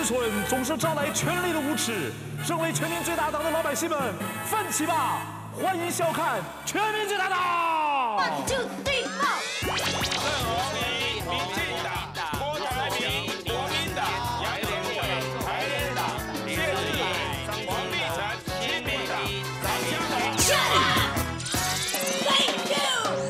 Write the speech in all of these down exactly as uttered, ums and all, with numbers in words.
春总是招来权力的无耻。身为全民最大党的老百姓们，奋起吧！欢迎笑看全民最大党。 One two three four。 郑红怡，民进党；郭台铭，国民党；杨典伟，台联党；谢志伟，黄立成，亲民党；张嘉龙。 Shut up! Thank you.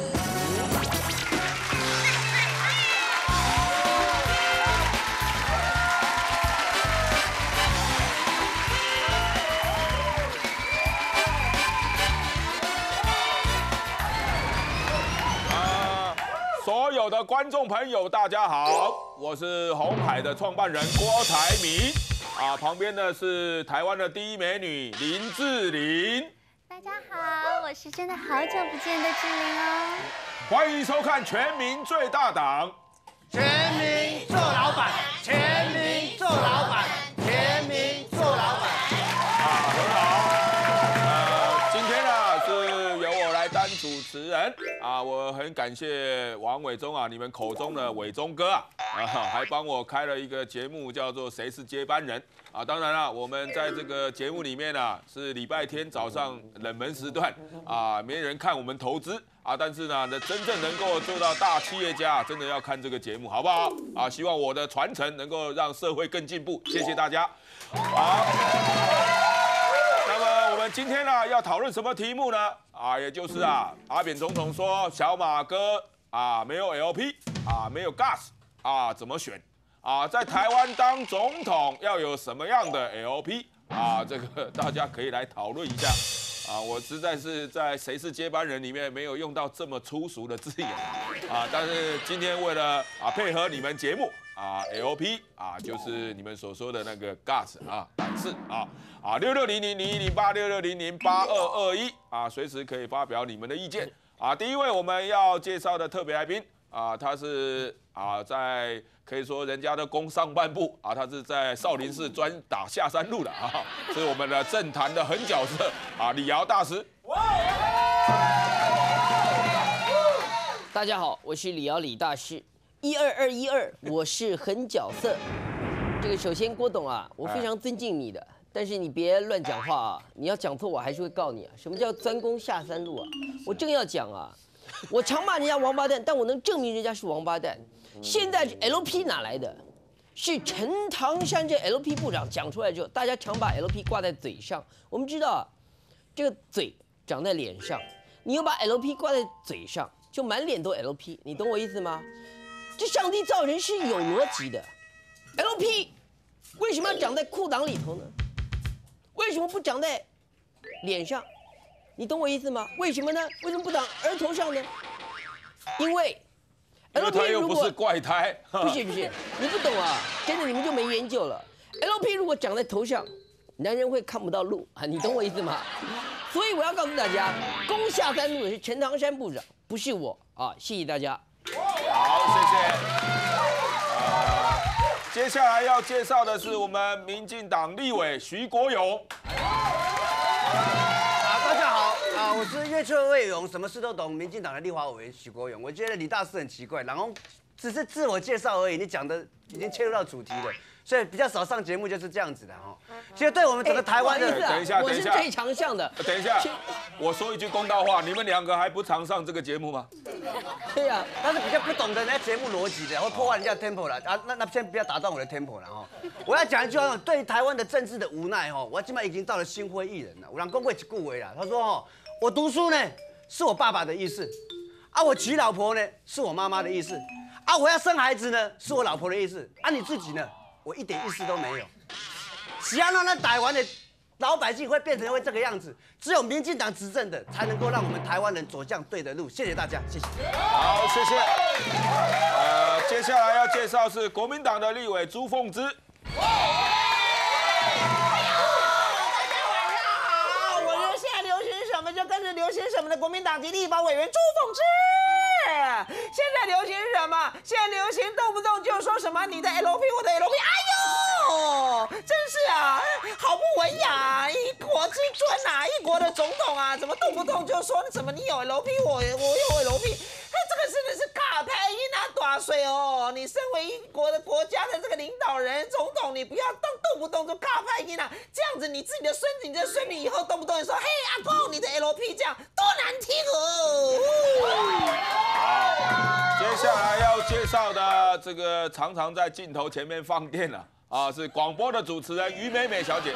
所有的观众朋友，大家好，我是鸿海的创办人郭台铭啊，旁边的是台湾的第一美女林志玲。 大家好，我是真的好久不见的志玲哦。 欢迎收看《全民最大党》， 全民做老板，全民做老板，全民做老板。 啊，很好。呃，今天呢是由我来当主持人啊，我很感谢王伟忠啊，你们口中的伟忠哥啊，啊，还帮我开了一个节目，叫做《谁是接班人》啊。当然了，我们在这个节目里面啊，是礼拜天早上冷门时段啊，没人看我们投资啊，但是呢，真正能够做到大企业家，真的要看这个节目，好不好？啊，希望我的传承能够让社会更进步，谢谢大家。好。那么我们今天呢要讨论什么题目呢？啊，也就是啊，阿扁总统说小马哥啊没有 L P 啊没有 gas 啊怎么选啊？在台湾当总统要有什么样的 L P 啊？这个大家可以来讨论一下啊。我实在是在谁是接班人里面没有用到这么粗俗的字眼啊，但是今天为了啊配合你们节目。啊 ，L P 啊，就是你们所说的那个 gas 啊，胆识啊啊，六六零零零一零八六六零零八二二一啊，随时可以发表你们的意见啊。第一位我们要介绍的特别来宾啊，他是啊在可以说人家的攻上半部啊，他是在少林寺专打下山路的啊，是我们的政坛的狠角色啊，李敖大师。 大家好，我是李敖李大师。一二二一二，我是狠角色。这个首先，郭董啊，我非常尊敬你的，但是你别乱讲话啊！你要讲错，我还是会告你啊！什么叫专攻下山路啊？我正要讲啊，我常骂人家王八蛋，但我能证明人家是王八蛋。现在 L P 哪来的？是陈唐山这 L P 部长讲出来之后，大家常把 L P 挂在嘴上。我们知道啊，这个嘴长在脸上，你又把 L P 挂在嘴上，就满脸都 L P， 你懂我意思吗？这上帝造人是有逻辑的 ，L P 为什么要长在裤裆里头呢？为什么不长在脸上？你懂我意思吗？为什么呢？为什么不长额头上呢？因为 L P 如果又不是怪胎， 不是不是，你不懂啊，真的你们就没研究了。L P 如果长在头上，男人会看不到路啊，你懂我意思吗？所以我要告诉大家，攻下山路的是陈唐山部长，不是我啊，谢谢大家。 好，谢谢。呃，接下来要介绍的是我们民进党立委徐国勇。 啊，大家好啊，我是越挫越勇，什么事都懂，民进党的立法委员许国勇。我觉得李大师很奇怪，然后只是自我介绍而已，你讲的已经切入到主题了。所以比较少上节目就是这样子的哈。其实对我们整个台湾的， 等一下， 我等一下， 是最常上的。 等一下，我说一句公道话，你们两个还不常上这个节目吗？ 对呀， 但是比较不懂得人家节目逻辑的，会破坏人家的 tempo 了啊。那那先不要打断我的 tempo 了哈。我要讲一句话，对台湾的政治的无奈哈，我今麦已经到了心灰意冷了。我让公会一句话啦，他说哈，我读书呢是我爸爸的意思，啊，我娶老婆呢是我妈妈的意思，啊，我要生孩子呢是我老婆的意思，啊，你自己呢？我一点意思都没有。只要让那台湾的老百姓会变成会这个样子，只有民进党执政的才能够让我们台湾人走向对的路。谢谢大家，谢谢。 好，谢谢。呃，接下来要介绍是国民党的立委朱凤芝。 大家晚上好，我是现在流行什么就跟着流行什么的国民党籍立法委员朱凤芝。现在流行什么？现在流行动不动就说什么你的 L P 我的 L P， 哎呦，真是啊，好不文雅，一国之尊啊，一国的总统啊，怎么动不动就说什么你有 L P 我我有 L P， 哎，这个真的是卡牌音啊，短八岁哦，你身为一国的国家的这个领导人、总统，你不要动动不动就卡派音啊，这样子你自己的孙子、你的孙女以后动不动就说，嘿阿公，你的 L P 这样多难听哦。 好，接下来要介绍的这个常常在镜头前面放电了啊，是广播的主持人于美美小姐。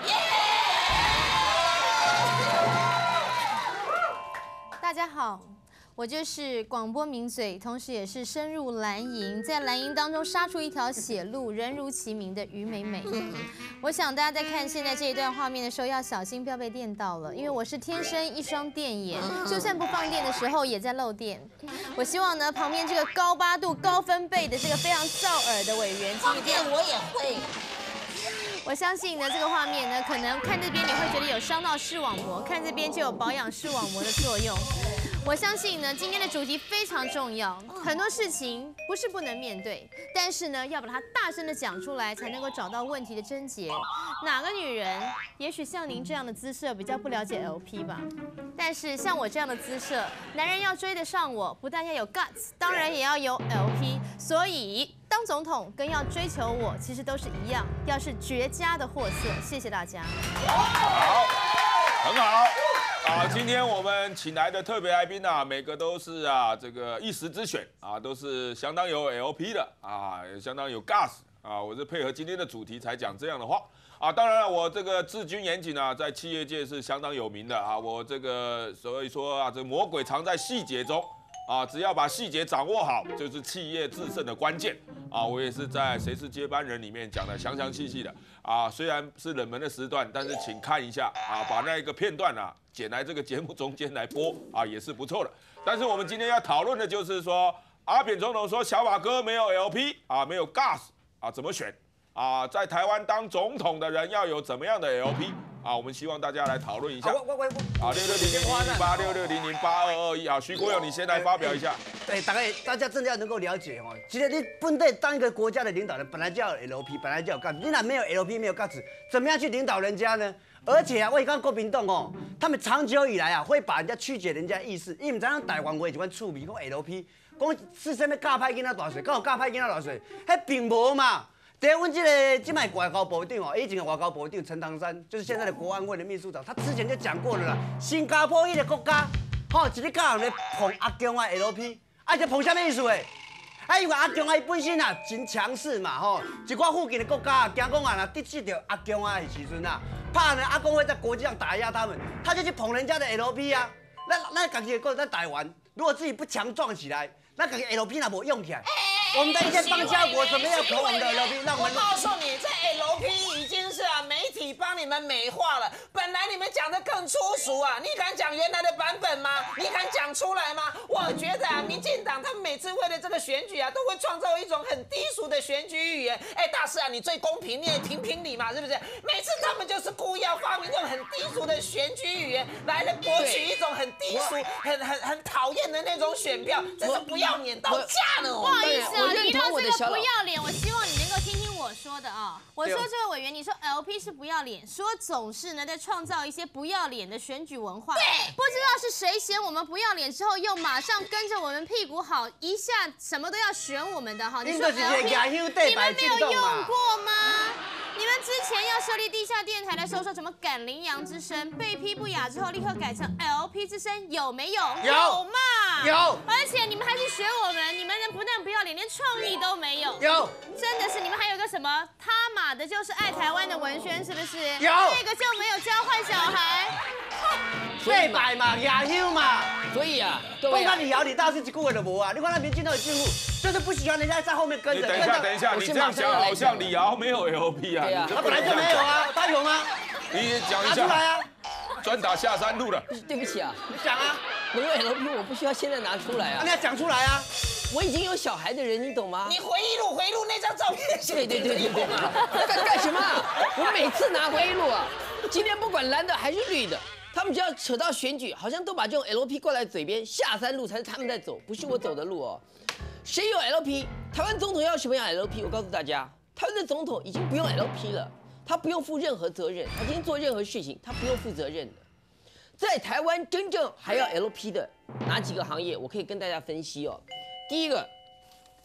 大家好，我就是广播名嘴，同时也是深入蓝营，在蓝营当中杀出一条血路，人如其名的于美美。我想大家在看现在这一段画面的时候，要小心不要被电到了，因为我是天生一双电眼，就算不放电的时候也在漏电。我希望呢，旁边这个高八度、高分贝的这个非常燥耳的委员， 放电我也会。 我相信呢，这个画面呢，可能看这边你会觉得有伤到视网膜，看这边就有保养视网膜的作用。我相信呢，今天的主题非常重要，很多事情不是不能面对，但是呢，要把它大声的讲出来，才能够找到问题的症结。哪个女人，也许像您这样的姿色比较不了解 L P 吧，但是像我这样的姿色，男人要追得上我，不但要有 guts， 当然也要有 L P。所以当总统跟要追求我，其实都是一样，要是绝佳的货色。谢谢大家。 好，很好。啊，今天我们请来的特别来宾啊，每个都是啊这个一时之选啊，都是相当有 L P 的啊，也相当有 gas 啊。我是配合今天的主题才讲这样的话啊。当然了，我这个治军严谨啊，在企业界是相当有名的啊。我这个所以说啊，这魔鬼藏在细节中啊，只要把细节掌握好，就是企业制胜的关键啊。我也是在《谁是接班人》里面讲的详详细细的啊。虽然是冷门的时段，但是请看一下啊，把那一个片段啊。剪来这个节目中间来播啊，也是不错的。但是我们今天要讨论的就是说，阿扁总统说小马哥没有 L P 啊，没有 gas 啊，怎么选啊？在台湾当总统的人要有怎么样的 L P 啊？我们希望大家来讨论一下。 我我我啊，六六零零零八六六零零八二二一啊，徐国勇，你先来发表一下。 对，大概大家真的要能够了解哦。其实你本地当一个国家的领导人，本来就要有 L P， 本来就有 guts。你哪没有 L P， 没有 guts， 怎么样去领导人家呢？而且啊，我刚国民党哦，他们长久以来啊，会把人家曲解人家意思，因为唔知影台湾话一款趣味，讲 L P， 讲是什么教歹囡仔大岁，敢有教歹囡仔大岁？迄并无嘛。第一，阮这个今麦外交部长哦，以前的外交部长陈唐山，就是现在的国安会的秘书长，他之前就讲过了啦。新加坡迄个国家，吼、哦，一日到晚咧捧阿中啊 L P， 啊，这捧啥物意思诶？啊，因为阿中啊，伊本身啊真强势嘛，吼，一寡附近的国家啊，惊讲啊，若得罪着阿中啊的时阵啊，怕呢阿公会在国际上打压他们，他就去捧人家的 L P 啊。那那家己个在台湾，如果自己不强壮起来，那家己 L P 若无用起来，我们的一些邦交国怎么样捧我们的 L P？ 让我们我告诉你，这 L P 已经是啊媒体帮你们美化了。本来你们讲的更粗俗啊，你敢讲原来的版本吗？你敢讲出来吗？我觉得啊，民进党他们每次为了这个选举啊，都会创造一种很低俗的选举语言。哎，大师啊，你最公平，你也评评理嘛，是不是？每次他们就是故意要发明这种很低俗的选举语言，来了博取一种很低俗、很很很讨厌的那种选票，真是不要脸到家了哦！ 不好意思啊，提到这个不我要脸，我希望你能够听听我说的啊。我说这位委员，你说 L P 是不要脸，说总是呢在创造一些不要脸的选举文化。对，不知道是谁嫌我们不要脸之后，又马上跟着我们屁股好，一下什么都要选我们的哈。你说 L P， 你们没有用过吗？你们之前要设立地下电台的时候说什么赶羚羊之声，被批不雅之后立刻改成 L P 之声，有没有？ 有嘛？ 有。 而且你们还去学我们，你们人不但不要脸，连创意都没有。 有。 真的是你们还有个什么他妈的，就是爱台湾的文宣，是不是？ 有。 那个就没有教坏小孩。 对白嘛，亚优嘛。 所以啊，各位啊， 讲到李敖、李大师一句话都无啊！你看他民进党的进步，就是不喜欢人家在后面跟着。 你等一下，等一下，你这样讲好像李敖没有 L P 啊？ 对啊， 他本来就没有啊，他有吗？ 你讲一拿出来下。 啊！ 专打下山路了。 对不起啊， 你讲啊！ 没有 L P， 我不需要现在拿出来啊你。要讲出来啊！ 我已经有小孩的人，你懂吗？ 你回忆录回忆录那张照片， 对对对对对，干干什么啊？我每次拿回忆录啊，今天不管蓝的还是绿的，他们只要扯到选举，好像都把这种 L P 挂在嘴边。下山路才是他们在走，不是我走的路哦。谁有 L P？ 台湾总统要什么样 L P？ 我告诉大家，台湾的总统已经不用 L P 了，他不用负任何责任，他今天做任何事情，他不用负责任的。在台湾真正还要 L P 的哪几个行业，我可以跟大家分析哦。第一个，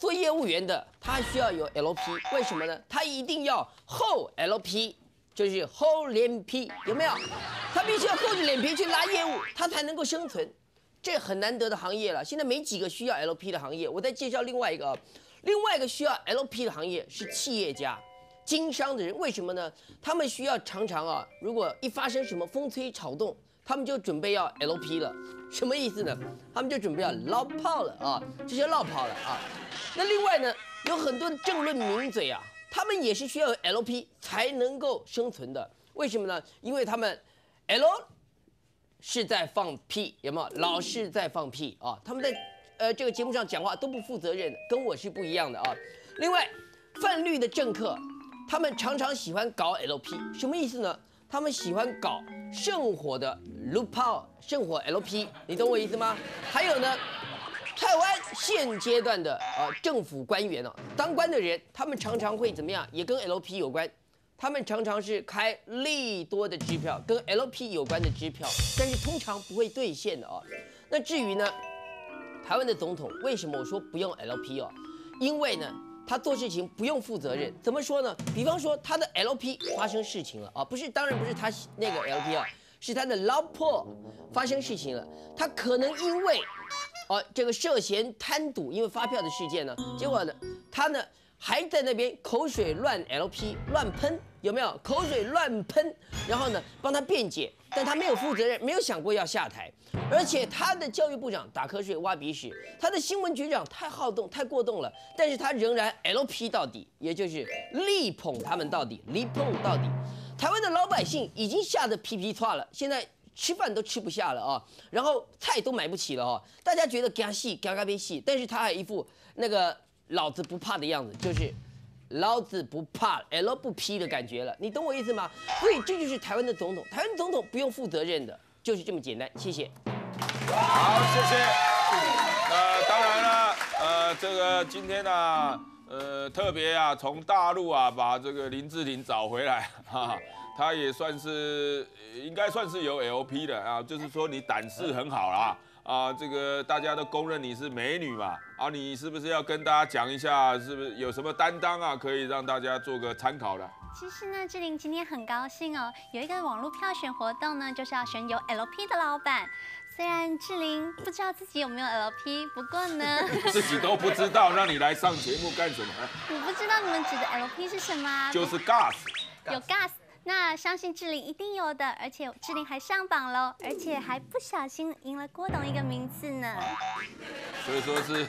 做业务员的，他需要有 L P， 为什么呢？他一定要厚 L P， 就是厚脸皮，有没有？他必须要厚着脸皮去拉业务，他才能够生存。这很难得的行业了，现在没几个需要 L P 的行业。我再介绍另外一个，另外一个需要 L P 的行业是企业家。 经商的人为什么呢？他们需要常常啊，如果一发生什么风吹草动，他们就准备要 L P 了。什么意思呢？他们就准备要捞炮了啊，这些捞炮了啊。那另外呢，有很多的政论名嘴啊，他们也是需要有 L P 才能够生存的。为什么呢？因为他们 L 是在放屁，有没有？老是在放屁啊。他们在呃这个节目上讲话都不负责任的，跟我是不一样的啊。另外，泛绿的政客。 他们常常喜欢搞 L P， 什么意思呢？他们喜欢搞圣火的 loophole， 圣火 L P， 你懂我意思吗？还有呢，台湾现阶段的呃政府官员哦，当官的人，他们常常会怎么样？也跟 L P 有关。他们常常是开利多的支票，跟 L P 有关的支票，但是通常不会兑现的哦。那至于呢，台湾的总统为什么我说不用 L P 哦？因为呢。 他做事情不用负责任，怎么说呢？比方说他的 L P 发生事情了啊，不是，当然不是他那个 L P 啊，是他的老婆发生事情了，他可能因为，哦、呃、这个涉嫌贪赌，因为发票的事件呢，结果呢他呢还在那边口水乱 L P 乱喷，有没有？口水乱喷，然后呢帮他辩解，但他没有负责任，没有想过要下台。 而且他的教育部长打瞌睡挖鼻屎，他的新闻局长太好动太过动了，但是他仍然 L P 到底，也就是力捧他们到底，力捧到底。台湾的老百姓已经吓得皮皮剉了，现在吃饭都吃不下了啊，然后菜都买不起了哦。大家觉得嘎戏嘎嘎被戏，但是他还一副那个老子不怕的样子，就是老子不怕 L 不 P 的感觉了，你懂我意思吗？所以这就是台湾的总统，台湾总统不用负责任的。 就是这么简单，谢谢。 好，谢谢。呃，当然了，呃，这个今天呢、啊，呃，特别啊，从大陆啊把这个林志玲找回来，哈哈，他也算是应该算是有 L P 的啊，就是说你胆识很好啦。 啊，这个大家都公认你是美女嘛，啊，你是不是要跟大家讲一下，是不是有什么担当啊，可以让大家做个参考的？ 其实呢，志玲今天很高兴哦，有一个网络票选活动呢，就是要选有 L P 的老板。虽然志玲不知道自己有没有 L P， 不过呢， 自己都不知道，那你来上节目干什么？ 我不知道你们指的 L P 是什么啊？ 就是 gas， 有 gas。 那相信志玲一定有的，而且志玲还上榜喽，而且还不小心赢了郭董一个名次呢。 所以说是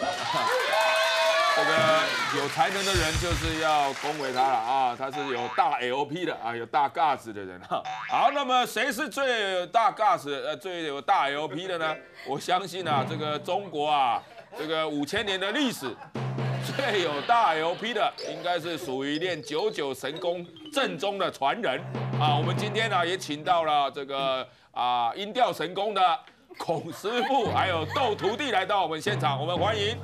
这个有才能的人就是要恭维他了啊，他是有大 L P 的啊，有大 gas 的人哈。好，那么谁是最有大 gas 呃最有大 L P 的呢？我相信啊，这个中国啊，这个五千年的历史。 最有大 L P 的，应该是属于练九九神功正宗的传人啊！我们今天呢也请到了这个啊音调神功的孔师傅，还有窦徒弟来到我们现场，我们欢迎。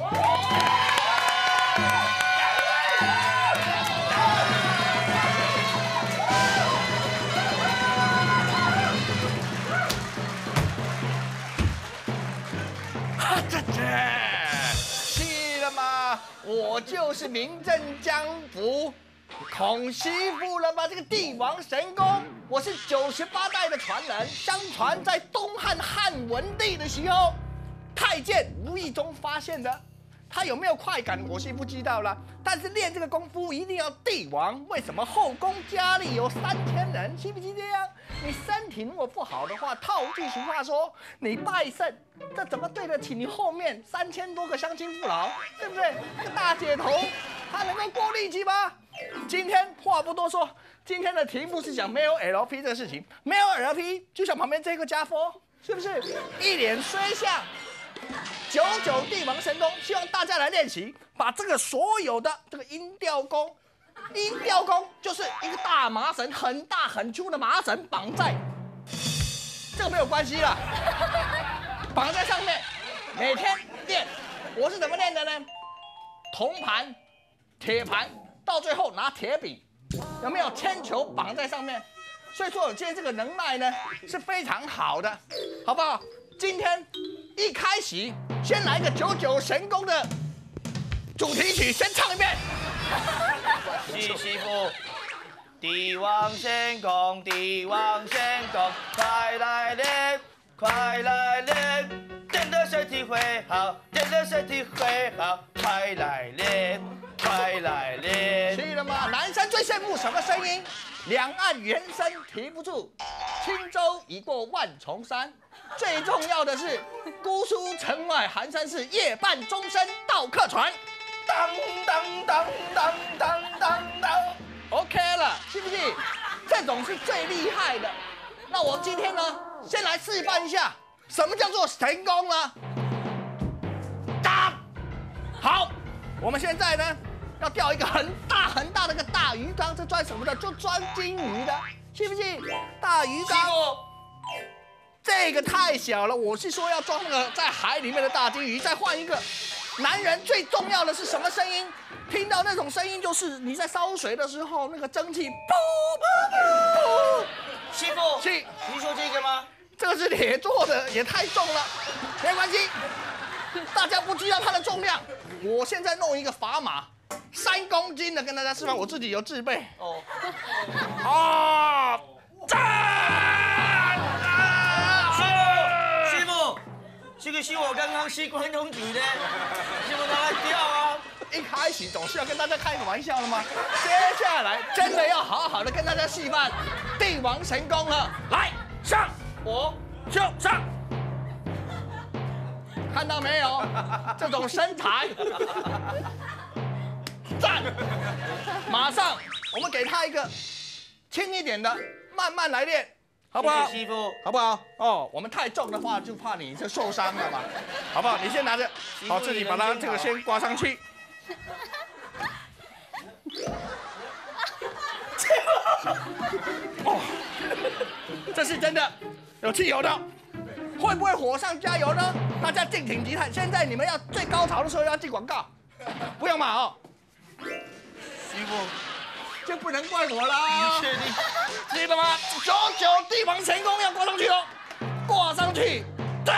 哈这这。 我就是名震江湖孔师傅了吗？这个帝王神功，我是九十八代的传人。相传在东汉汉文帝的时候，太监无意中发现的。他有没有快感，我是不知道了。但是练这个功夫一定要帝王。为什么后宫佳丽有三千人？是不是这样？你身体如果不好的话，套句俗话说，你败肾，这怎么对得起你后面三千多个乡亲父老？对不对？这大姐头，他能够过力气吗？今天话不多说，今天的题目是讲没有 L P 这个事情。没有 L P， 就像旁边这个家伙，是不是一脸衰相？ 九九帝王神功，希望大家来练习，把这个所有的这个音调功，音调功就是一个大麻绳，很大很粗的麻绳绑在，这个没有关系啦，绑在上面，每天练。我是怎么练的呢？铜盘、铁盘，到最后拿铁笔，有没有铅球绑在上面？所以说，我今天这个能耐呢是非常好的，好不好？今天。 一开始先来个九九神功的主题曲先唱一遍。 是师傅，帝王神功，帝王神功，快来练，快来练，练得身体会好，练得身体会好，快来练，快来练。 去了吗？男生最羡慕什么声音？两岸猿声啼不住，轻舟已过万重山。最重要的是，姑苏城外寒山寺，夜半钟声到客船。当当当当当当当 ，OK 了，信不信？这种是最厉害的。那我们今天呢，先来示范一下什么叫做神功呢？打，好，我们现在呢要钓一个很大很大的一个大鱼缸，这装什么的？就装金鱼的，信不信？大鱼缸。这个太小了，我是说要装那个在海里面的大金鱼。再换一个。男人最重要的是什么声音？听到那种声音，就是你在烧水的时候，那个蒸汽噗噗噗。 师傅， 是你说这个吗？ 这个是铁做的，也太重了，没关系，大家不知道它的重量。我现在弄一个砝码，三公斤的，跟大家示范，我自己有自备。哦，啊，站！ 师傅，这个是我刚刚吸关东煮的，师傅拿来钓啊。 一开始总是要跟大家开个玩笑的吗？接下来真的要好好的跟大家示范帝王神功了。来，上，我就上。看到没有？这种身材，站，马上我们给他一个轻一点的，慢慢来练。好不好？ 师傅， 好不好？哦，我们太重的话，就怕你这受伤了嘛，好不好？你先拿着，好，自己把它这个先挂上去。哦，这是真的，有汽油的，会不会火上加油呢？大家敬请期待。现在你们要最高潮的时候要进广告，不用嘛哦。 师傅。 这不能怪我啦！ 你确定？ 记得吗？九九帝王神功要挂上去哦，挂上去！哒！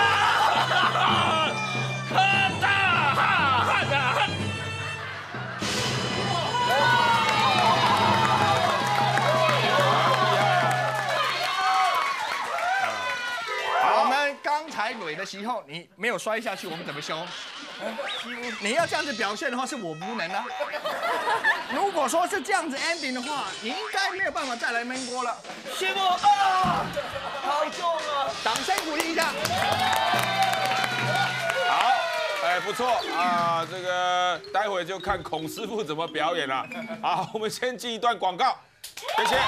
哈哒哈哈哒哈！我们刚才垒的时候，你没有摔下去，我们怎么修？你要这样子表现的话，是我无能啊。如果说是这样子 ending 的话，你应该没有办法再来焖锅了。 师傅啊，好重啊！ 掌声鼓励一下。 好，哎，不错啊，这个待会就看孔师傅怎么表演了。好，我们先进一段广告，谢谢。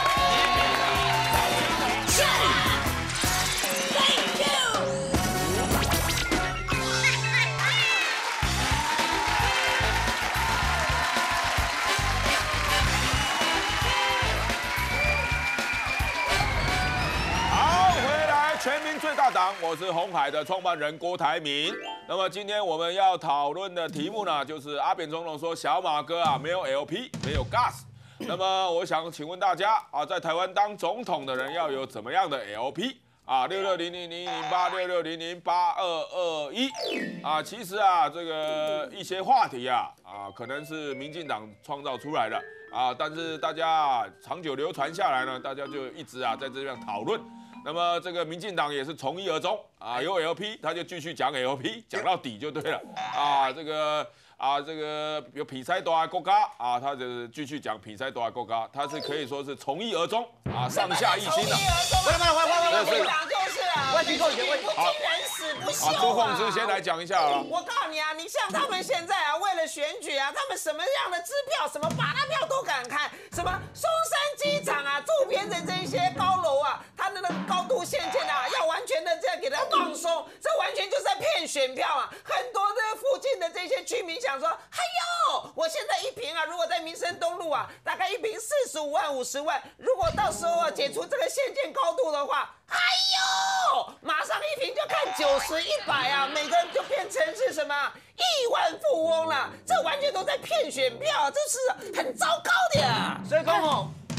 全民最大党，我是鸿海的创办人郭台铭。那么今天我们要讨论的题目呢，就是阿扁总统说小马哥啊没有 L P， 没有 gas。那么我想请问大家啊，在台湾当总统的人要有怎么样的 L P 啊？六六零零零零八六六零零八二二一啊，其实啊这个一些话题啊啊可能是民进党创造出来的啊，但是大家长久流传下来呢，大家就一直啊在这样讨论。那么这个民进党也是从一而终啊，有 L P 他就继续讲 L P， 讲到底就对了啊。这个啊，这个有比赛多啊国家啊，他就是继续讲比赛多啊国家，他是可以说是从一而终啊，上下一心的。 喂喂喂喂喂， 国民党就是啊， 我举手前问， 不听人死不休啊，朱凤啊。 芝先来讲一下啊。 我告诉你啊，你像他们现在啊，为了选举啊，他们什么样的支票、什么巴拉票都敢开，什么松山机场啊，周边的这些高楼啊，它的那个高度限制啊，要完全的这样给它放松，这完全就是在骗选票啊！很多的附近的这些居民想说，哎呦，我现在一瓶啊，如果在民生东路啊，大概一瓶四十五万、五十万，如果到时候啊解除这个限建高度的话，哎呦，马上一瓶就看九十、一百啊，每个人就变成是什么亿万富翁了，这完全都在骗选票，这是很糟糕的呀。 所以讲吼，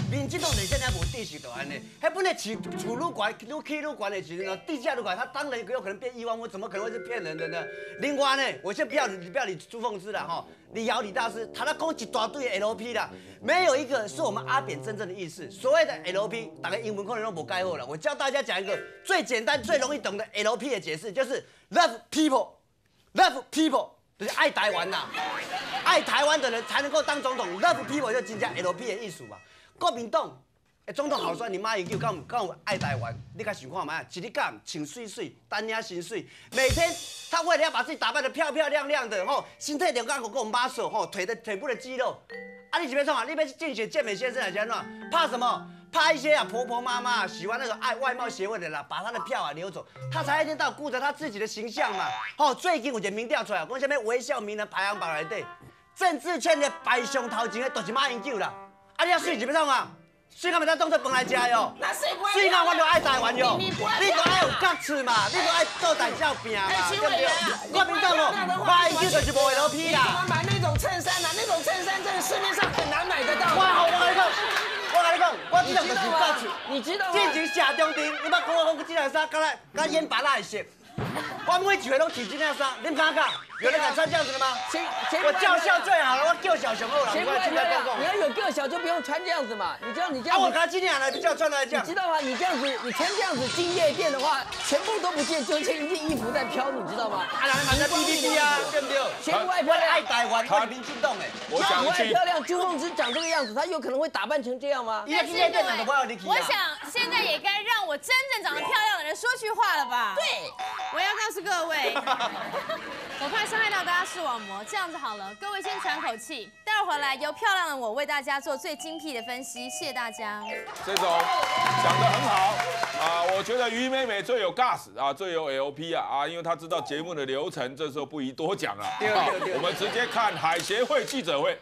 民进党就现在无地势就安尼，迄本来厝厝愈悬、愈起愈悬的时阵，地价愈悬，它当然有可能变亿万富，怎么可能会是骗人的呢？另外呢，我先不要你不要理朱凤芝了哈，李瑶李大师，他在讲一大堆的 L P 啦，没有一个是我们阿扁真正的意思。所谓的 L P， 大概英文可能都不盖好了。我教大家讲一个最简单、最容易懂的 L P 的解释，就是 Love People，Love People 就是爱台湾呐，爱台湾的人才能够当总统。Love People 就增加 L P 的艺术嘛。国民党。 欸，总统候选人马英九敢有敢有爱台湾？你甲想看嘛？一日敢穿水水，单领薪水，每天他为了要把自己打扮得漂漂亮亮的，吼，身体两个个够 muscle， 吼，腿的腿部的肌肉。啊，你是要创啊？你要竞选健美先生还是安怎？怕什么？怕一些啊婆婆妈妈喜欢那个爱外貌协会的啦，把他的票啊溜走，他才一天到晚顾着他自己的形象嘛。吼，最近有一个民调出来，讲什么微笑名人排行榜内底，政治圈的排上头前的就是马英九啦。啊，你要水是要创啊？ 水敢咪当当做饭来食哟，水敢我就爱台湾哟，你就爱有觉取嘛，你就爱做大照片嘛，对不对？国民党哦，马英九就是无 L P 啦。 你怎么买那种衬衫啊？那种衬衫在市面上很难买得到。 我好，我跟你讲，我跟你讲，我这种就是觉取。 你知道吗？ 进前下中庭，你捌看我讲这件衫，敢来敢演拔蜡的色。 我每一回拢提这件衫，你敢敢？有人敢穿这样子的吗？谁谁？我叫嚣最好了，我叫小熊二了。 谁不爱漂亮？你要有个小就不用穿这样子嘛。你知道你这样。 啊，我刚今天来比较穿来这样。 你知道吗？你这样子，你穿这样子进夜店的话，全部都不见，就这一件衣服在飘，你知道吗？ 啊，人家在 B B B 啊，对不对？ 谁不爱漂亮？ 爱台湾，我是民进党哎。 我想不爱漂亮，朱凤芝长这个样子，她有可能会打扮成这样吗？ 但是各位，我想现在也该让我真正长得漂亮的人说句话了吧？ 对， 我要告诉各位。我怕伤害到大家视网膜，这样子好了，各位先喘口气，待会儿回来由漂亮的我为大家做最精辟的分析，谢谢大家。 这种讲得很好啊，我觉得于美美最有 gas 啊，最有 L P 啊啊，因为她知道节目的流程，这时候不宜多讲了。好，我们直接看海协会记者会。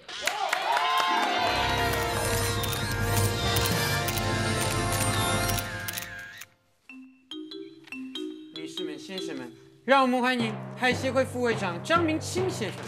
女士们、先生们。 让我们欢迎海协会副会长张明清先生。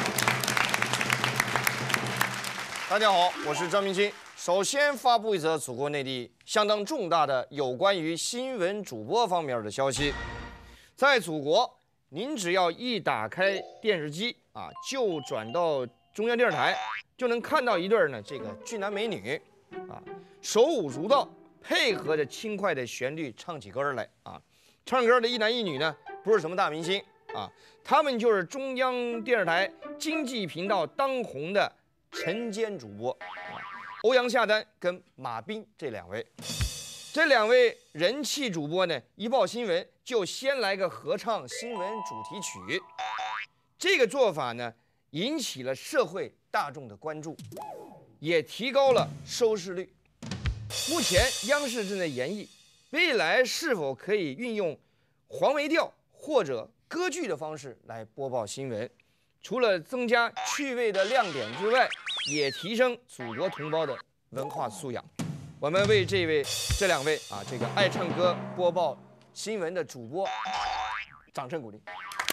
大家好，我是张明清。首先发布一则祖国内地相当重大的有关于新闻主播方面的消息。在祖国，您只要一打开电视机啊，就转到中央电视台，就能看到一对呢这个俊男美女啊，手舞足蹈，配合着轻快的旋律唱起歌来啊。唱歌的一男一女呢。 不是什么大明星啊，他们就是中央电视台经济频道当红的晨间主播，啊，欧阳夏丹跟马彬这两位，这两位人气主播呢，一报新闻就先来个合唱新闻主题曲，这个做法呢，引起了社会大众的关注，也提高了收视率。目前央视正在研议，未来是否可以运用黄梅调。 或者歌剧的方式来播报新闻，除了增加趣味的亮点之外，也提升祖国同胞的文化素养。我们为这位、这两位啊，这个爱唱歌播报新闻的主播，掌声鼓励。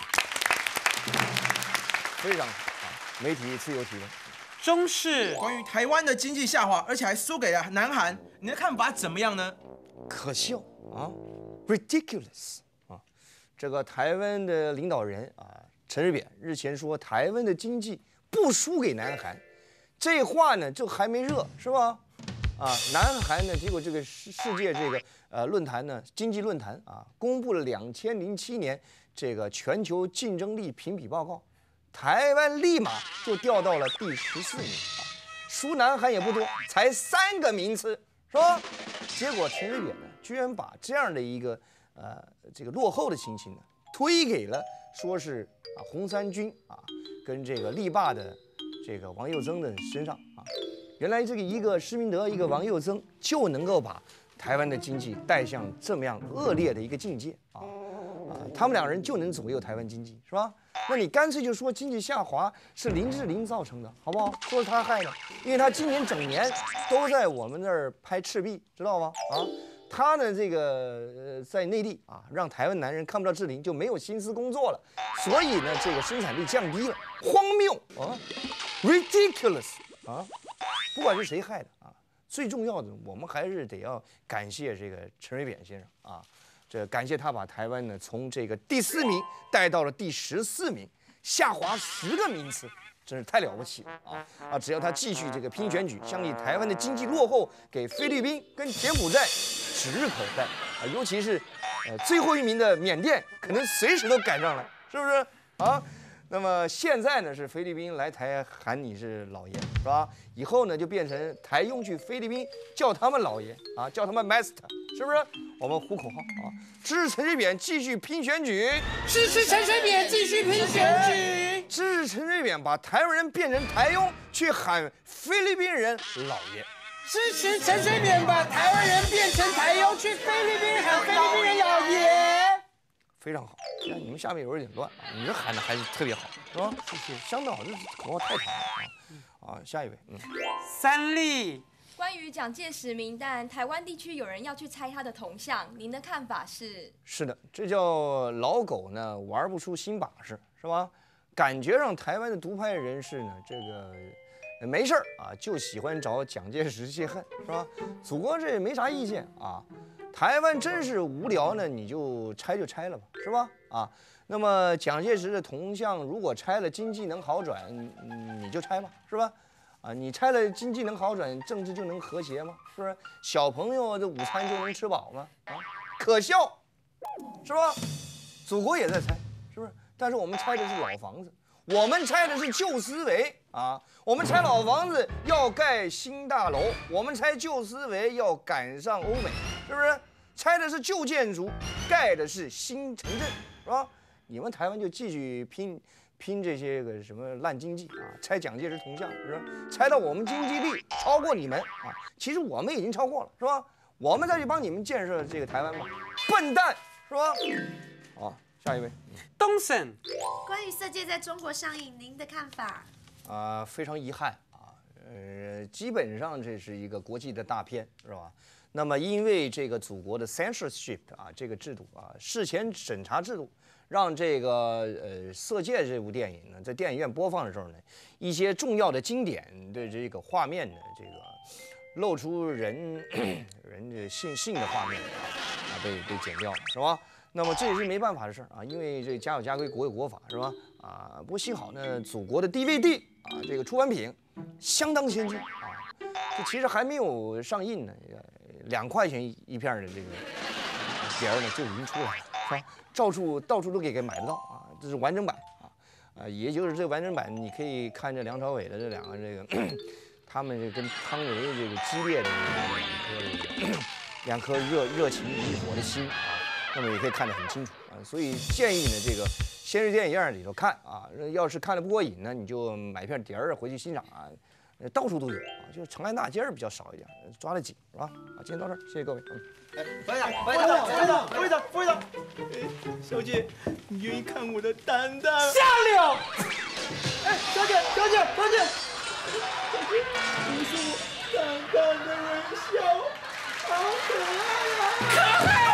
非常好，媒体自由提问。 中视关于台湾的经济下滑，而且还输给了南韩，你的看法怎么样呢？ 可笑啊 ，ridiculous。 这个台湾的领导人啊，陈水扁日前说台湾的经济不输给南韩，这话呢就还没热是吧？啊，南韩呢，结果这个世世界这个呃论坛呢，经济论坛啊，公布了两千零七年这个全球竞争力评比报告，台湾立马就掉到了第十四名啊，输南韩也不多，才三个名次是吧？结果陈水扁呢，居然把这样的一个。 呃，这个落后的情形呢，推给了说是啊红三军啊跟这个力霸的这个王佑增的身上啊。原来这个一个施明德，一个王佑增就能够把台湾的经济带向这么样恶劣的一个境界啊啊，他们两人就能左右台湾经济是吧？那你干脆就说经济下滑是林志玲造成的，好不好？说是他害的，因为他今年整年都在我们那儿拍赤壁，知道吗？啊。 他呢，这个呃，在内地啊，让台湾男人看不到志玲，就没有心思工作了，所以呢，这个生产力降低了，荒谬啊 ，ridiculous 啊！不管是谁害的啊， 最重要的，我们还是得要感谢这个陈水扁先生啊，这感谢他把台湾呢从这个第四名带到了第十四名，下滑十个名次。 真是太了不起了啊！啊，只要他继续这个拼选举，相信台湾的经济落后给菲律宾跟柬埔寨指日可待啊！尤其是呃最后一名的缅甸，可能随时都赶上来，是不是啊？那么现在呢是菲律宾来台喊你是老爷，是吧？以后呢就变成台佣去菲律宾叫他们老爷啊，叫他们 master， 是不是？我们呼口号啊，支持陈水扁继续拼选举， 支持陈水扁继续拼选举。 支持陈水扁把台湾人变成台佣，去喊菲律宾人老爷。 支持陈水扁把台湾人变成台佣，去菲律宾喊菲律宾人老爷。 非常好，那你们下面有点乱，你这喊的还是特别好，是吧？谢谢，相当好，这口号太长了啊！啊，下一位，嗯， 三立。 关于蒋介石名单，台湾地区有人要去拆他的铜像，您的看法是？ 是的，这叫老狗呢玩不出新把式，是吧？感觉上台湾的独派人士呢，这个没事儿啊，就喜欢找蒋介石泄恨，是吧？祖国这也没啥意见啊。台湾真是无聊呢，你就拆就拆了吧，是吧？啊，那么蒋介石的铜像如果拆了，经济能好转，你就拆吧，是吧？啊，你拆了经济能好转，政治就能和谐吗？是不是？小朋友的午餐就能吃饱吗？啊，可笑，是吧？祖国也在拆，是不是？但是我们拆的是老房子，我们拆的是旧思维啊！我们拆老房子要盖新大楼，我们拆旧思维要赶上欧美，是不是？拆的是旧建筑，盖的是新城镇，是吧？你们台湾就继续拼。 拼这些个什么烂经济啊，拆蒋介石铜像是吧？拆到我们经济力超过你们啊，其实我们已经超过了，是吧？我们再去帮你们建设这个台湾吧，笨蛋是吧？好，下一位， 东森。 关于《色戒》在中国上映，您的看法？ 啊，非常遗憾啊，呃，基本上这是一个国际的大片，是吧？那么因为这个祖国的 censorship 啊，这个制度啊，事前审查制度。 让这个呃《色戒》这部电影呢，在电影院播放的时候呢，一些重要的经典的这个画面呢，这个露出人人这性性的画面啊，啊被被剪掉了，是吧？那么这也是没办法的事儿啊，因为这家有家规，国有国法，是吧？啊，不过幸好呢，祖国的 D V D 啊，这个出版品相当先进啊，这其实还没有上映呢，两块钱一片的这个碟儿呢就已经出来了，是吧？ 到处到处都给给买得到啊，这是完整版啊，啊，也就是这个完整版，你可以看这梁朝伟的这两个这个，他们这跟汤唯这个激烈的两颗两颗热热情如火的心啊，那么也可以看得很清楚啊，所以建议呢，这个先去电影院里头看啊，要是看得不过瘾呢，你就买片碟儿回去欣赏啊。 到处都有啊，就是长安大街儿比较少一点，抓得紧是吧？啊，今天到这儿，谢谢各位。嗯， 副会长，副会长，副会长，副会长，副会长，小姐，你愿意看我的担当？ 下流！ 哎，小姐，小姐，小姐，你是我淡淡的微笑，好可爱呀！可爱！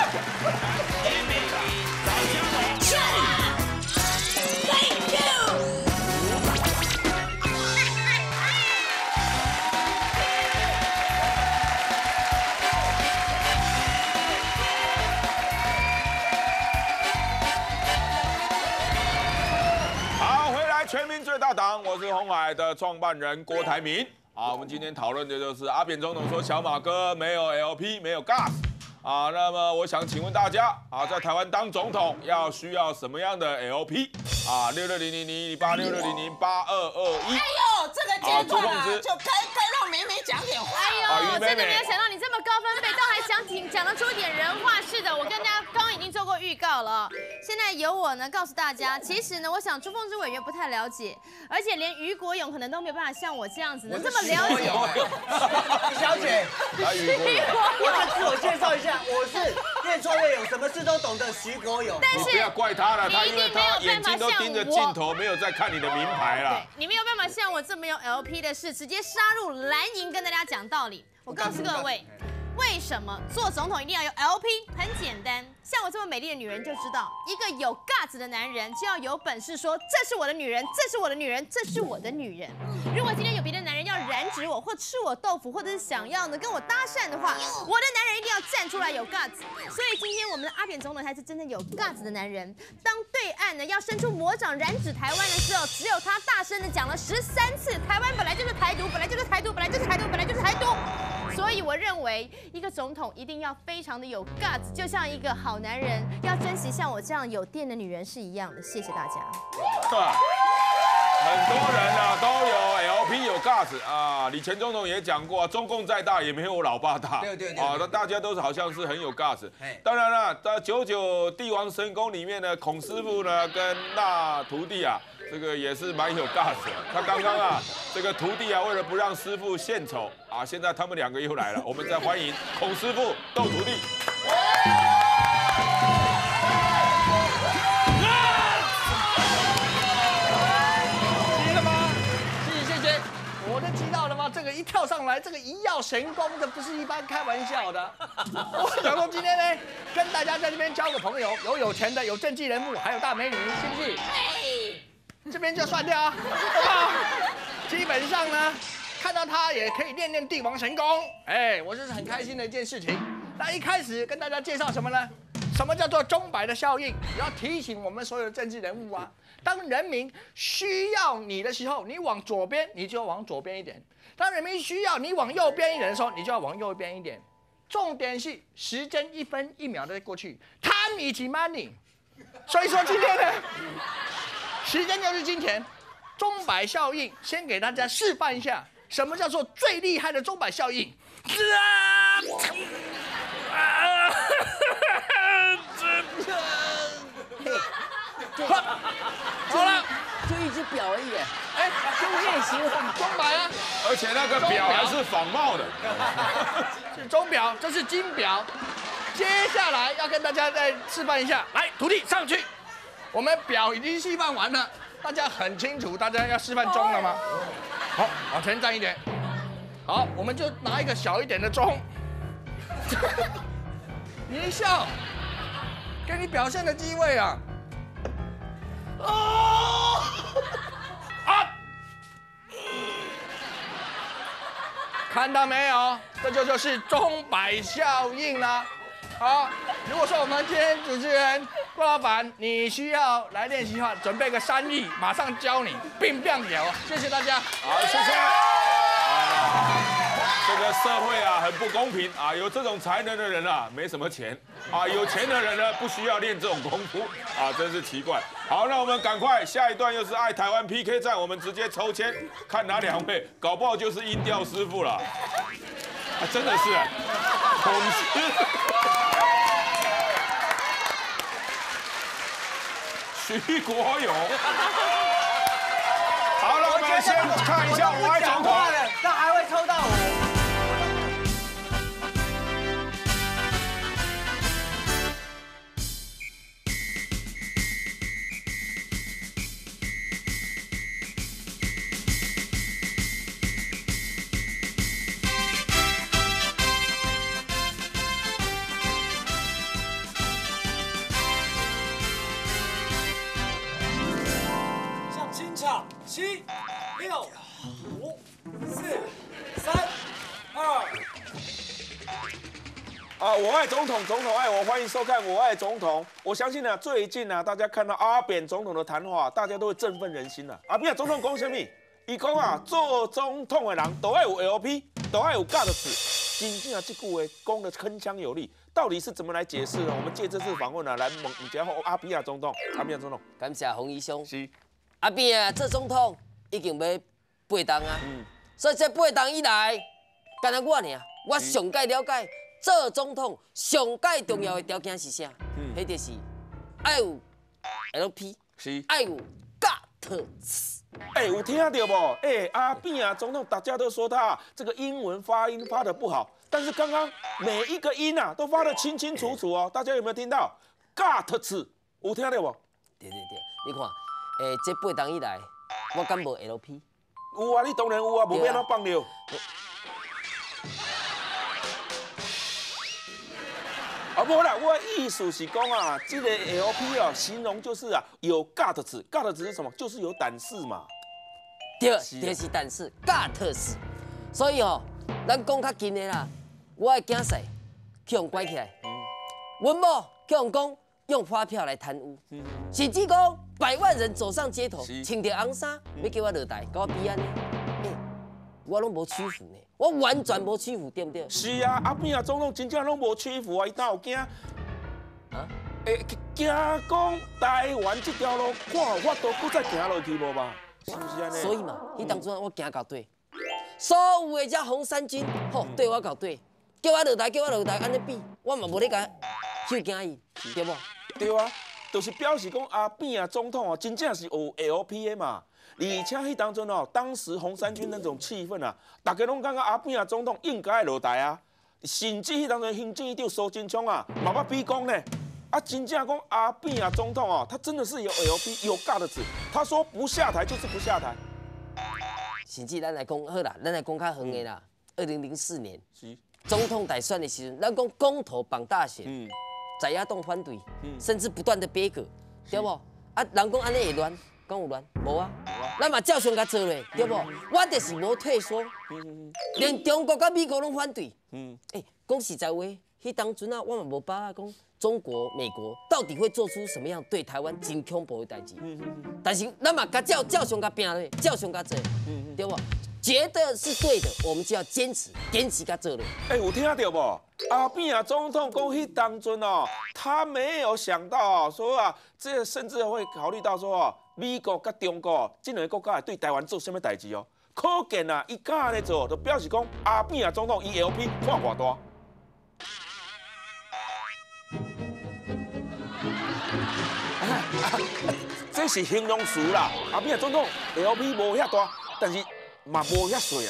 全民最大党，我是鸿海的创办人郭台铭啊。我们今天讨论的就是阿扁总统说小马哥没有 L P 没有 gas 啊。那么我想请问大家啊，在台湾当总统要需要什么样的 L P 啊？六六零零零一八六六零零八二二一。 哎呦，这个阶段啊，就该该让美美讲点话。 哎呦，真的没有想到你这么高分贝，都还讲挺讲得出一点人话。是的，我跟大家刚刚已经做过预告了。 现在由我呢告诉大家，其实呢，我想朱凤芝委员不太了解，而且连于国勇可能都没有办法像我这样子能这么了解。 李小姐， 于国勇， 我再自我介绍一下，我是电创业勇，什么事都懂的徐国勇。 但是不要怪他了，他因为他眼睛都盯着镜头，没有在看你的名牌了。 对，你没有办法像我这么用 L P 的事，直接杀入蓝营跟大家讲道理。我告诉各位。 为什么做总统一定要有 L P？ 很简单，像我这么美丽的女人就知道，一个有 guts 的男人就要有本事说这是我的女人，这是我的女人，这是我的女人。如果今天有别的男人要染染指我，或吃我豆腐，或者是想要呢跟我搭讪的话，我的男人一定要站出来有 guts。所以今天我们的阿扁总统才是真正有 guts 的男人。当对岸呢要伸出魔掌染指台湾的时候，只有他大声的讲了十三次，台湾本来就是台独，本来就是台独，本来就是台独，本来就是台独。所以我认为，一个总统一定要非常的有 guts， 就像一个好男人要珍惜像我这样有电的女人是一样的。谢谢大家。 很多人啊都有 L P 有 guts 啊，李前总统也讲过，中共再大也没有我老爸大。 对对对。 啊，那大家都是好像是很有 guts。当然了，在九九帝王神功里面呢，孔师傅呢跟那徒弟啊，这个也是蛮有 guts 的。他刚刚啊，这个徒弟啊，为了不让师傅献丑啊，现在他们两个又来了，我们再欢迎孔师傅斗徒弟。 我都知道了吗？这个一跳上来，这个一耀神功，这不是一般开玩笑的。我想说今天呢，跟大家在这边交个朋友，有有钱的，有政绩人物，还有大美女，是不是？这边就算掉啊，好不好？基本上呢，看到他也可以练练帝王神功，哎，我这是很开心的一件事情。那一开始跟大家介绍什么呢？什么叫做钟摆的效应？也要提醒我们所有的政治人物啊。当人民需要你的时候，你往左边，你就往左边一点；当人民需要你往右边一点的时候，你就要往右边一点。重点是时针一分一秒的过去 ，time is money。所以说今天呢，时间就是金钱。钟摆效应，先给大家示范一下什么叫做最厉害的钟摆效应。啊！好了， 就一只表而已。 哎，就练习钟摆啊， 而且那个表还是仿冒的， 是钟表，这是金表。接下来要跟大家再示范一下，来，徒弟上去。我们表已经示范完了，大家很清楚，大家要示范钟了吗？好，往前站一点。好，我们就拿一个小一点的钟。你一笑，给你表现的机会啊！哦，啊！看到没有？这就就是钟摆效应啦。好，如果说我们今天主持人郭老板，你需要来练习的话，准备个三亿，马上教你，并并有。谢谢大家。 好，谢谢。这个社会啊很不公平啊，有这种才能的人啊没什么钱啊，有钱的人呢不需要练这种功夫啊，真是奇怪。好，那我们赶快下一段又是爱台湾 P K 战，我们直接抽签，看哪两位，搞不好就是音调师傅了。啊，真的是啊，孔师徐国勇。好了，我们先看一下我爱总统。 那还会抽到我。 向清场，七、六、五、四、三、二。 啊！我爱总统，总统爱我，欢迎收看《我爱总统》。我相信呢、啊，最近呢、啊，大家看到阿扁总统的谈话，大家都会振奋人心了、啊。阿扁总统讲什么？伊讲啊，做总统的人都爱有 L P， 都爱有 guts。真正啊，这句话讲得铿锵有力，到底是怎么来解释呢？我们借这次访问呢，来问一下阿扁总统。阿扁总统， 感谢洪医兄。 是。 阿扁啊，做总统已经要八档啊，嗯、所以这八档以来，干那我呢，我上界了解。做总统上界重要的条件是啥？嗯，迄就是爱有 L P， 是爱有 guts。 哎，有听到不？哎，阿扁啊，总统大家都说他这个英文发音发得不好，但是刚刚每一个音啊都发得清清楚楚哦。大家有没有听到 ？guts 有听到不？ 对对对，你看，诶，这八档以来，我敢无 L P？ 有啊，你当然有啊，无变哪放了。啊，不啦，我的意思是讲啊，这个 L P 啊，形容就是啊，有 guts，guts 是什么？就是有胆识嘛。 对，就是胆识 ，guts。 所以哦，咱讲较近的啦，我的囝婿去用关起来，阮某去用讲用发票来贪污，甚至讲百万人走上街头，穿着红衫要叫我落台，甲我比安尼，欸，我拢无屈服呢，我完全无屈服，对不对？ 是啊，阿扁啊总统真正拢无屈服啊，伊哪有惊？啊？诶，惊讲台湾这条路看有法度，搁再行落去无吧？是不是安尼？ 所以嘛，迄当阵我行到底，所有的遮红衫军，吼对我到底，叫我落台，叫我落台，安尼比，我嘛无咧甲去惊伊，对无？ 对啊，就是表示讲阿扁啊总统啊，真正是有 L P 的嘛。而且迄当阵哦，当时红衫军那种气氛啊，大家拢感觉阿扁啊总统应该落台啊，甚至迄当阵行政院长苏贞昌啊，嘛捌比讲呢。啊，真正讲阿扁啊总统哦，他真的是有 L P 有尬的子，他说不下台就是不下台。 甚至咱来讲好啦，咱来讲较远的啦。二零零四年总统大选的时阵，咱讲公投绑大选，嗯、在野党反对，嗯、甚至不断的逼革，对不？啊，人讲安尼会乱，讲有乱，无啊。咱嘛照常甲做咧，对不？我就是无退缩，嗯、连中国甲美国拢反对。嗯，哎、欸，讲实在话，迄当阵啊，我嘛无把握讲。中国、美国到底会做出什么样对台湾真恐怖的代志？嗯嗯嗯。但是咱嘛甲照照常甲拼咧，照常甲做，嗯嗯，对不？觉得是对的，我们就要坚持，坚持甲做咧。 哎，有听到无？阿扁啊总统讲迄当阵哦，他没有想到说啊，这甚至会考虑到说哦，美国甲中国这两个国家会对台湾做什么代志哦？可见啊，伊敢安尼做，就表示讲阿扁啊总统伊 L P 看偌大。这是形容词啦，阿扁总统 L P 无遐大，但是嘛无遐水啊，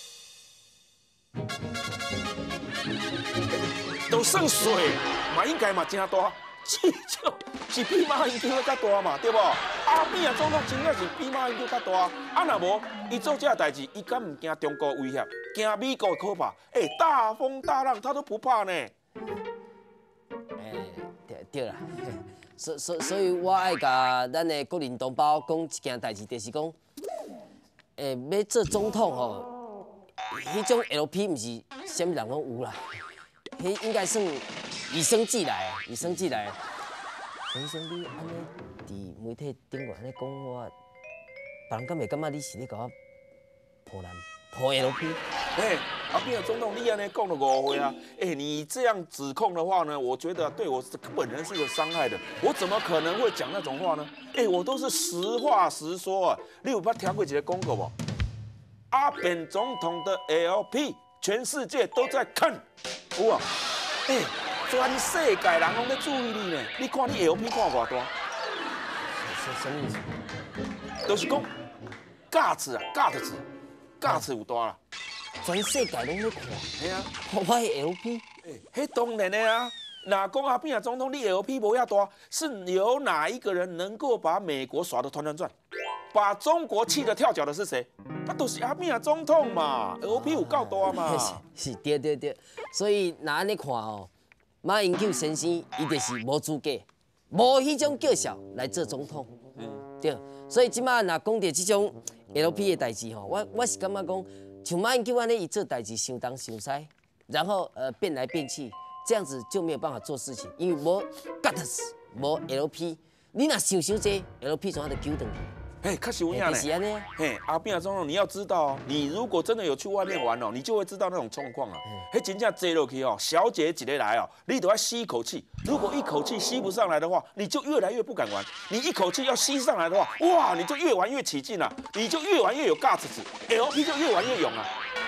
都算水，嘛应该嘛真大，至少是比马英九较大嘛，对不？阿扁总统真正是比马英九较大，啊若无伊做这代志，伊敢唔惊中国威胁，惊美国的可怕？哎、欸，大风大浪他都不怕呢。哎、 欸，对对啦。所所所以，我爱甲咱的国民同胞讲一件代志，就是讲，诶，要做总统吼，迄种 L P 毋是啥物人拢有啦，迄应该算与生俱来啊，与生俱来。先生，你安尼伫媒体顶面安尼讲我，别人敢会感觉你是咧甲我破烂破 L P？ 哎，阿扁总统，你安尼讲了误会啊！哎，你这样指控的话呢，我觉得对我本人是有伤害的。我怎么可能会讲那种话呢？哎，我都是实话实说啊！你有捌听过一个讲过无？阿扁总统的 L P， 全世界都在看，有啊！哎，全世界人拢在注意你呢。你看你 L P 看偌大？ 什么意思？ 就是讲架子啊，架的子，架子有大啦。 全世界拢在看， 系啊， 我的 L P， 迄当然的啊。哪讲阿扁总统你 L P 无遐大，是有哪一个人能够把美国耍得团团转，把中国气得跳脚的是谁？那都是阿扁总统嘛 ，L P 有够大嘛。 是，是对对对，所以那安尼看哦，马英九先生伊就是无资格，无迄种叫嚣来做总统，嗯，对。所以即马若讲到即种 L P 的代志吼，我我是感觉讲。像马英九安尼，伊做代志伤东伤西，然后呃变来变去，这样子就没有办法做事情，因为无 guts， 无 L P， 你若想伤济 ，L P 怎样就揪转去？ 哎，确实有影是安尼。 嘿，阿扁总统，你要知道哦，你如果真的有去外面玩哦，你就会知道那种状况啊。嘿，真正坐落去哦，小姐一个来哦，你都要吸一口气。如果一口气吸不上来的话，你就越来越不敢玩。你一口气要吸上来的话，哇，你就越玩越起劲了，你就越玩越有尬子子 ，L P 就越玩越勇啊。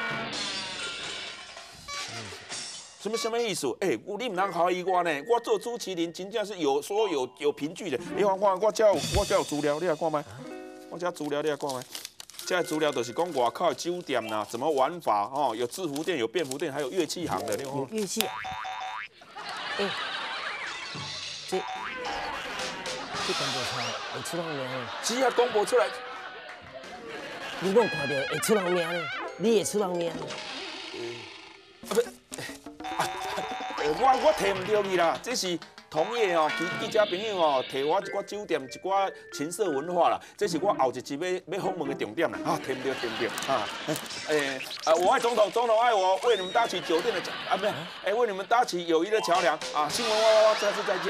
什么什么意思？哎、欸，你唔通怀疑我呢？我做朱麒麟真正是有说有有凭据的。你看看，我这有我这有资料，你来看麦。我这资料你来看麦。这资料就是讲外口的酒店呐、啊，怎么玩法哦？有制服店，有便服店，还有乐器行的。 有乐器。哎、欸，这这公布出来会出人命呢？ 只要公布出来， 如果看到会出人命呢？你会出人命？ 啊不。我我摕唔到去啦，这是同业哦，记记者朋友哦，提我一寡酒店、一寡情色文化啦，这是我后一集要要访问的重点啦。啊，听不听不啊？诶，啊，我爱总统，总统爱我，为你们搭起酒店的桥啊，不是，哎，为你们搭起友谊的桥梁啊！新闻哇哇哇，下次再见。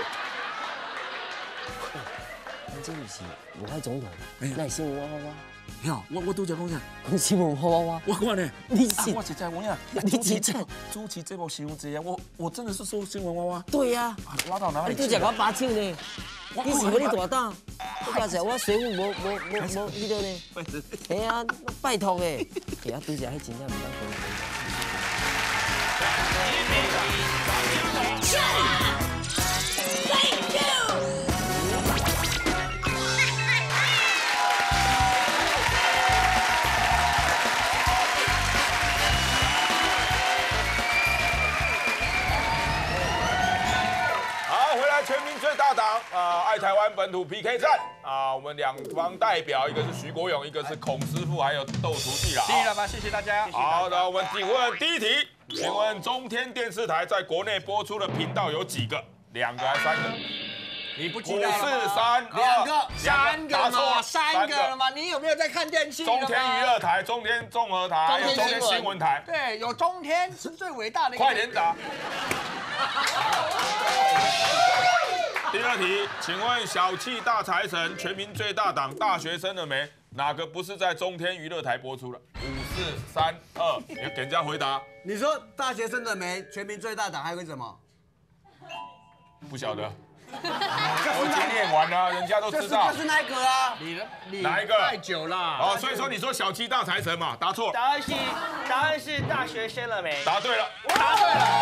这不是我爱总统，那新闻哇哇哇。 哟，我我拄则讲啥？ 讲新闻哇哇哇！ 我讲呢， 你是我实在我呀， 你主持主持这部新闻啊，我我真的是说新闻哇哇。 对呀， 挖到哪里？ 你拄则我把手呢？你是我你大胆？我讲实，我水壶无无无无迄个呢？哎呀，拜托诶！哎呀，拄则迄真正唔当全民最大党啊，爱台湾本土 P K 战啊，我们两方代表，一个是徐国勇，一个是孔师傅，还有窦徒弟啦。 谢谢老板，谢谢大家。 好的，我们请问第一题，请问中天电视台在国内播出的频道有几个？两个还是三个？ 你不记得了吗？ 五四三两个， 三个嘛，三个了嘛？你有没有在看电视？ 中天娱乐台、中天综合台、还有中天新闻台。 对，有中天是最伟大的一个。 快点打。第二题，请问小气大财神、全民最大党、大学生了没？哪个不是在中天娱乐台播出的？五四三二，你给人家回答。 你说大学生了没？全民最大党还有个什么？ 不晓得。我已经念完了，人家都知道。 就是那个啊。 你你哪一个？ 太久了。 哦，所以说你说小气大财神嘛，答错了。 答案是答案是大学生了没？ 答对了。 答对了。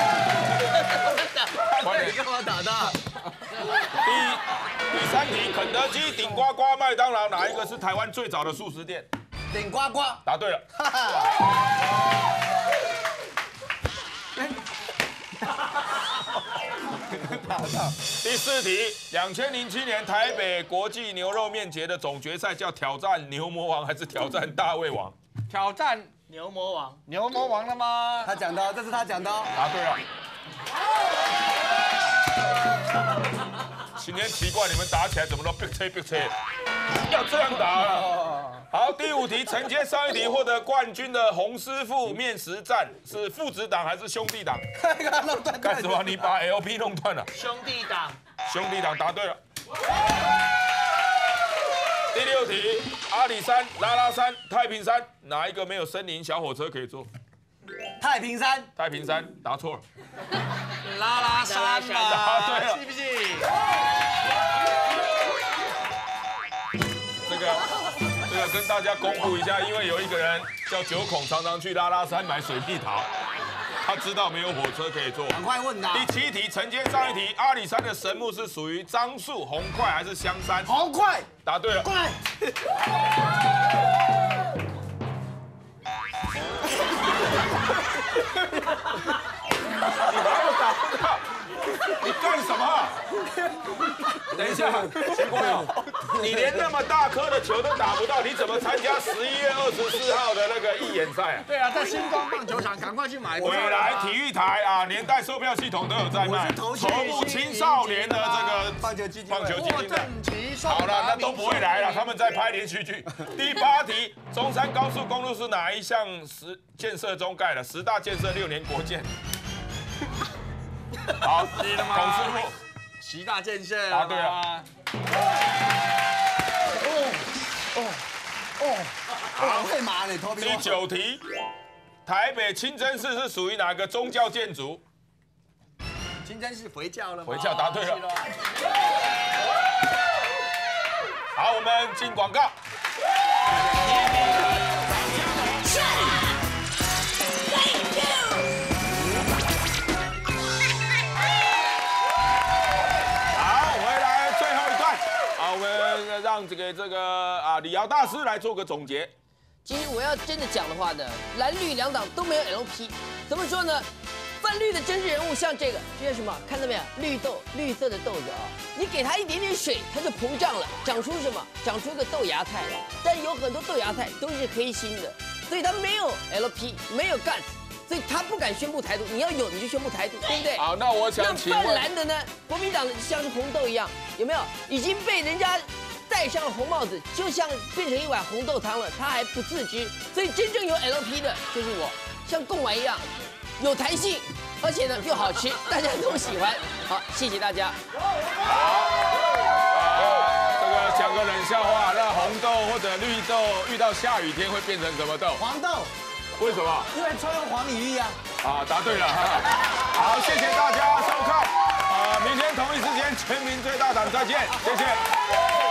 快点， 你干嘛打的？ 第第三题，肯德基、顶呱呱、麦当劳哪一个是台湾最早的素食店？ 顶呱呱。 答对了。第四题，两千零七年台北国际牛肉面节的总决赛叫挑战牛魔王还是挑战大胃王？ 挑战牛魔王， 牛魔王了吗？ 他讲的，这是他讲的。 答对了。今天奇怪，你们打起来怎么都逼车逼车，要这样打啊！好，第五题，承接上一题获得冠军的洪师傅面食战是父子党还是兄弟党？干什么？你把 L P 弄断了？ 兄弟党， 兄弟党答对了。第六题，阿里山、拉拉山、太平山哪一个没有森林小火车可以坐？ 太平山。 太平山答错了。 拉拉山嘛， 答对了， 是不是？ 这个这个跟大家公布一下，因为有一个人叫九孔，常常去拉拉山买水蜜桃，他知道没有火车可以坐。 赶快问他。 第七题，承接上一题，阿里山的神木是属于樟树、红桧还是香山？ 红桧。 答对了。 快。 你还有打不到？你干什么？等一下，徐国勇，你连那么大颗的球都打不到，你怎么参加十一月二十四号的那个义演赛啊？ 对啊，在星光棒球场，赶快去买。 未来体育台啊，年代售票系统都有在卖，筹募青少年的这个棒球基金棒球基金会。好了，那都不会来了，他们在拍连续剧。第八题，中山高速公路是哪一项十建设中盖的？十大建设六年国建。好， 孔师傅，十大建设。 答对了。 哦哦哦，好会麻呢，头皮。 第九题，台北清真寺是属于哪个宗教建筑？ 清真寺回教了吗？ 回教答对了。好，我们进广告。我们让这个这个啊李敖大师来做个总结。 其实我要真的讲的话呢，蓝绿两党都没有 L P， 怎么说呢？泛绿的政治人物像这个，这是什么？看到没有？绿豆，绿色的豆子啊！你给它一点点水，它就膨胀了，长出什么？长出个豆芽菜。但有很多豆芽菜都是黑心的，所以它没有 L P， 没有 guts。 所以他不敢宣布台独。你要有你就宣布台独，对不对？ 好，那我想请问， 那泛蓝的呢？国民党像是红豆一样，有没有？已经被人家戴上了红帽子，就像变成一碗红豆汤了，他还不自知。所以真正有 L P 的就是我，像贡丸一样有弹性，而且呢又好吃，大家都喜欢。好，谢谢大家。 这个讲个冷笑话，那红豆或者绿豆遇到下雨天会变成什么豆？ 黄豆。 为什么？ 因为穿用黄雨衣啊。 啊，答对了。好，谢谢大家收看。啊，明天同一时间全民最大党再见，谢谢。